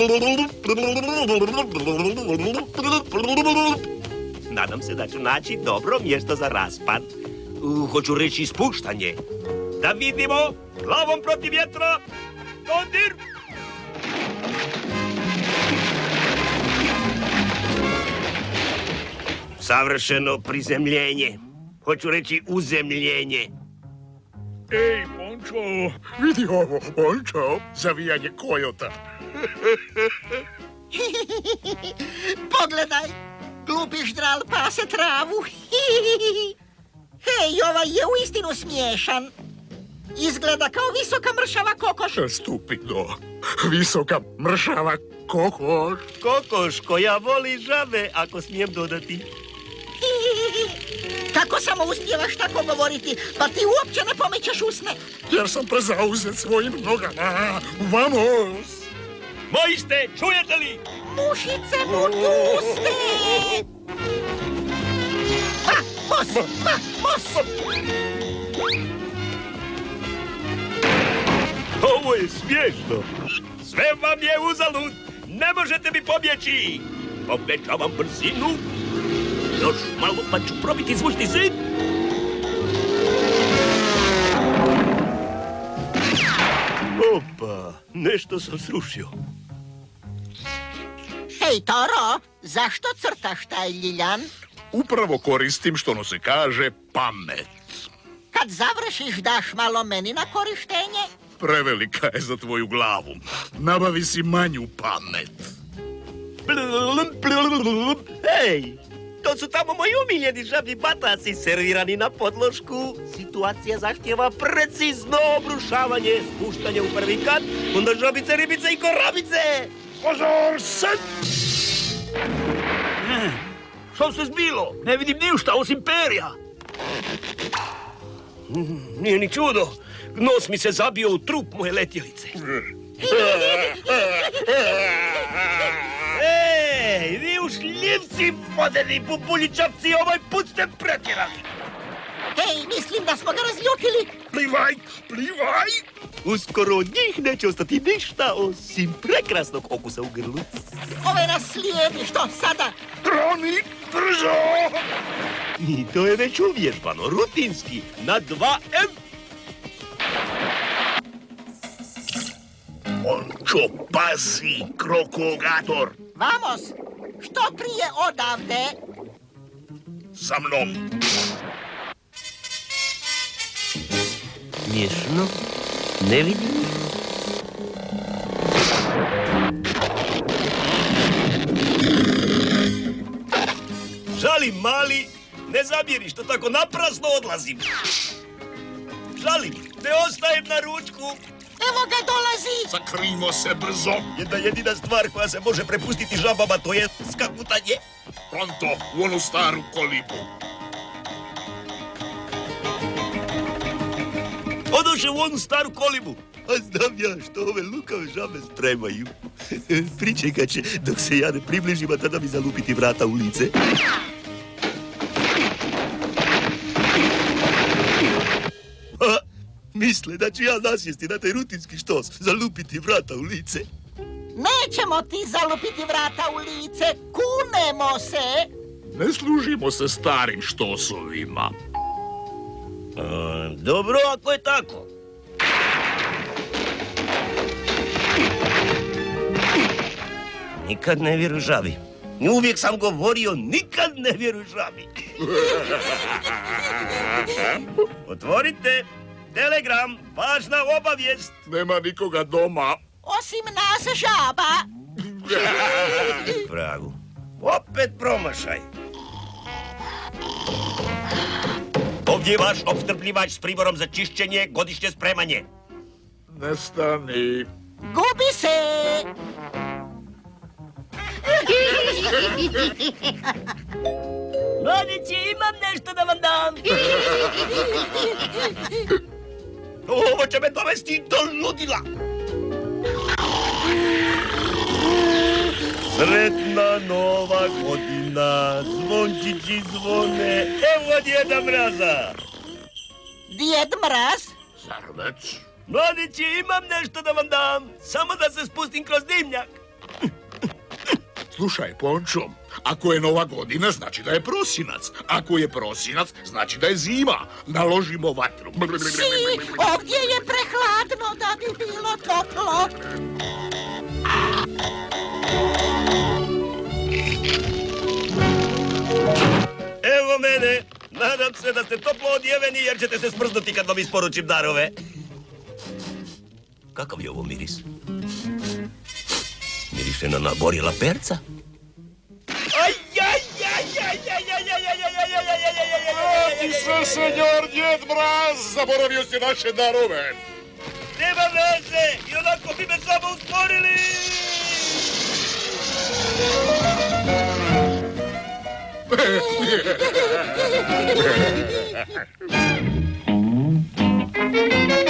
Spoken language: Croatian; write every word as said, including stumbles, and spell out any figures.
Nadam se da ću naći dobro mjesto za raspad. Uh, hoću reći spuštanje. Da vidimo, glavom protiv vjetra. Dodir! Savršeno prizemljenje. Hoću reći uzemljenje. Ej, Pončo, vidi ovo, Pončo, zavijanje kojota. Pogledaj, glupi ždral pase travu. Hej, ovaj je uistinu smiješan. Izgleda kao visoka mršava kokoš. Stupido, visoka mršava kokoš. Kokoš koja voli žabe, ako smijem dodati. Kako samo uspijevaš tako govoriti, pa ti uopće ne pomećeš usne? Jer sam prezauzet svojim nogama. Vamos! Moji ste, čujete li? Mušice mu tuste! Ma, mos, ma, mos! Ovo je smiješno. Sve vam je uzalud. Ne možete mi pobjeći. Obećavam brzinu. Još malo pa ću probiti zvučni zid. Opa, nešto sam srušio. Hej, Toro, zašto crtaš taj ljiljan? Upravo koristim što no se kaže pamet. Kad završiš, daš malo meni na korištenje? Prevelika je za tvoju glavu. Nabavi si manju pamet. Ej, to su tamo moji omiljeni žablji bataci servirani na podlošku. Situacija zahtjeva precizno obrušavanje, spuštanje u prvi kat, onda žabice, ribice i korabice. Pozor, sad! Što se zbilo? Ne vidim ništa osim perja. Nije ni čudo. Nos mi se zabio u trup moje letjelice. Ej, vi ušljivci, vodeni bubuljičavci, ovaj put ste pretjerali. Hej, mislim da smo ga razljutili. Plivaj, plivaj! Uskoro od njih neće ostati ništa osim prekrasnog okusa u grlu. Ove nas slijedi, što sada? Roni, brzo! I to je već uvježbano, rutinski, na dva em. Pončo, pazi, krokogator! Vamos, što prije odavde. Za mnom! Smiješno, ne vidim. Žalim, mali, ne zamjeri što tako naprasno odlazim. Žalim, ne ostajem na ručku. Evo ga dolazi. Sakrijmo se brzo! Jedna jedina stvar koja se može prepustiti žabama, to je skakutanje. Pronto, u onu staru kolibu. Odoše u onu staru kolibu. A znam ja što ove lukave žabe spremaju. Pričekat će dok se ja ne približim, a tada mi zalupiti vrata u lice. A, misle da ću ja nasjesti na taj rutinski štos, zalupiti vrata u lice. Nećemo ti zalupiti vrata u lice, kunemo se. Ne služimo se starim štosovima. A, dobro, ako je tako. Nikad ne vjeruj žabi. Uvijek sam govorio, nikad ne vjeruj žabi. Otvorite, telegram, važna obavijest. Nema nikoga doma. Osim nas žaba. Vragu, opet promašaj. Ovdje je vaš opskrbljivač s priborom za čišćenje, godišnje spremanje. Ne stani. Gubi se. Mladići, imam nešto da vam dam. Ovo će me dovesti do ludila. Sretna nova godina, zvončići zvone, evo Djeda Mraza. Djed Mraz? Zar već? Mladići, imam nešto da vam dam, samo da se spustim kroz dimnjak. Slušaj, Pončo, ako je Nova godina, znači da je prosinac. Ako je prosinac, znači da je zima. Naložimo vatru. Si, ovdje je prehladno da bi bilo toplo. Evo mene. Nadam se da ste toplo odjeveni jer ćete se smrznuti kad vam isporučim darove. Kakav je ovo miris? Miriše na nagorjela perca? Aj, aj, aj, aj, aj, aj, aj, aj, aj, aj, aj, aj, aj, aj, aj, Ti se, senjor Djed Mraz, zaboravio si naše darove. Nema veze, i onako bi me samo usporili! Hehehehe